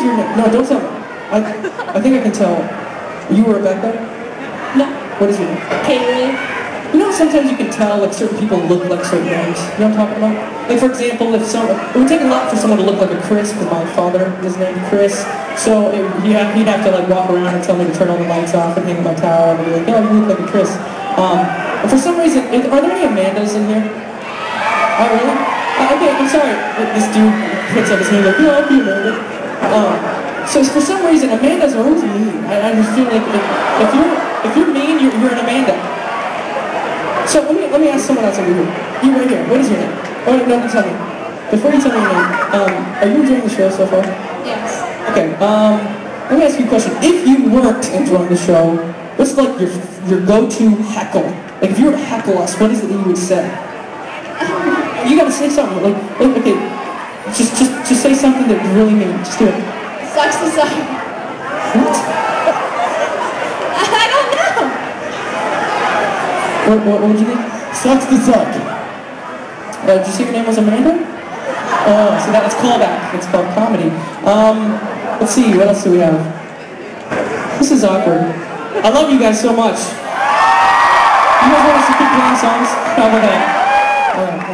your name? No, don't tell me. I think I can tell. You were Rebecca? No. What is your name? Kaylee. You know, sometimes you can tell like certain people look like certain names. You know what I'm talking about? Like for example, if someone, it would take a lot for someone to look like a Chris, because my father is named Chris. So he'd have to like walk around and tell me to turn all the lights off and hang up my towel and be like, oh, you look like a Chris. And for some reason, are there any Amandas in here? Oh, really? Okay, I'm sorry. This dude puts up his hand like, yeah, I'll be Amanda. So for some reason, Amandas are always mean. I just feel like if you're mean, you're an Amanda. So let me ask someone else over here. You right here. What is your name? Oh no, tell me. Before you tell me your name, are you enjoying the show so far? Yes. Okay. Let me ask you a question. If you weren't enjoying the show, what's like your go-to heckle? Like if you were to heckle us, what is it that you would say? You gotta say something. Like okay, just say something that you really mean. Just do it. Sucks to suck. What? I don't know. What would you think? Sucks to suck. Did you say your name was Amanda? Oh, so that's callback. It's called comedy. Let's see, what else do we have? This is awkward. I love you guys so much. You guys want us to keep playing songs? How about that? All right.